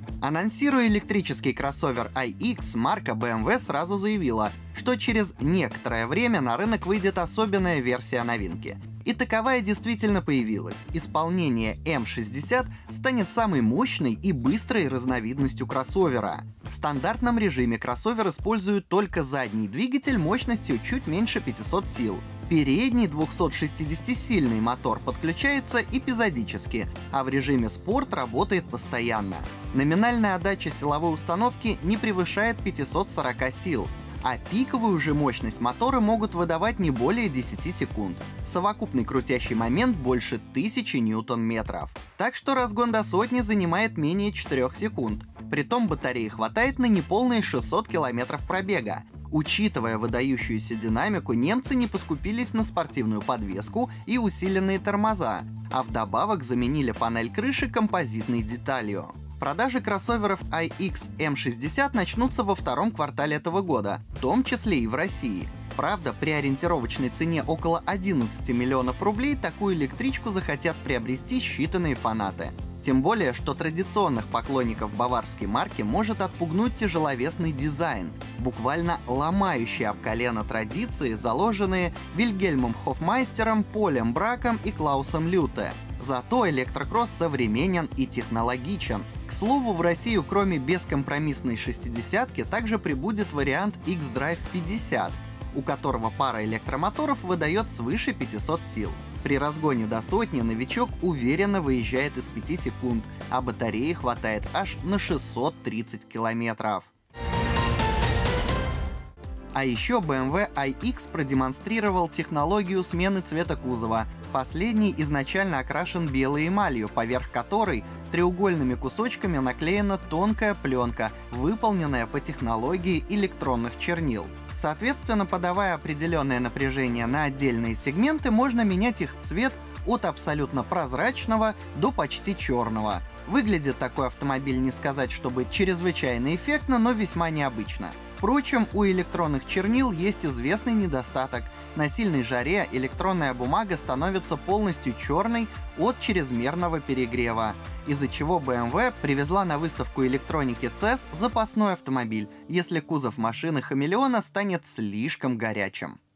Анонсируя электрический кроссовер iX, марка BMW сразу заявила, что через некоторое время на рынок выйдет особенная версия новинки. И таковая действительно появилась. Исполнение M60 станет самой мощной и быстрой разновидностью кроссовера. В стандартном режиме кроссовер использует только задний двигатель мощностью чуть меньше 500 сил. Передний 260-сильный мотор подключается эпизодически, а в режиме спорт работает постоянно. Номинальная отдача силовой установки не превышает 540 сил, а пиковую же мощность мотора могут выдавать не более 10 секунд. Совокупный крутящий момент больше 1000 ньютон-метров. Так что разгон до сотни занимает менее 4 секунд. Притом батареи хватает на неполные 600 километров пробега. Учитывая выдающуюся динамику, немцы не поскупились на спортивную подвеску и усиленные тормоза, а вдобавок заменили панель крыши композитной деталью. Продажи кроссоверов iX M60 начнутся во втором квартале этого года, в том числе и в России. Правда, при ориентировочной цене около 11 миллионов рублей такую электричку захотят приобрести считанные фанаты. Тем более, что традиционных поклонников баварской марки может отпугнуть тяжеловесный дизайн, буквально ломающий об колено традиции, заложенные Вильгельмом Хофмайстером, Полем Браком и Клаусом Люте. Зато электрокросс современен и технологичен. К слову, в Россию кроме бескомпромиссной шестидесятки также прибудет вариант X-Drive 50, у которого пара электромоторов выдает свыше 500 сил. При разгоне до сотни новичок уверенно выезжает из 5 секунд, а батареи хватает аж на 630 километров. А еще BMW iX продемонстрировал технологию смены цвета кузова. Последний изначально окрашен белой эмалью, поверх которой треугольными кусочками наклеена тонкая пленка, выполненная по технологии электронных чернил. Соответственно, подавая определенное напряжение на отдельные сегменты, можно менять их цвет от абсолютно прозрачного до почти черного. Выглядит такой автомобиль, не сказать, чтобы чрезвычайно эффектно, но весьма необычно. Впрочем, у электронных чернил есть известный недостаток. На сильной жаре электронная бумага становится полностью черной от чрезмерного перегрева, из-за чего BMW привезла на выставку электроники CES запасной автомобиль, если кузов машины Хамелеона станет слишком горячим.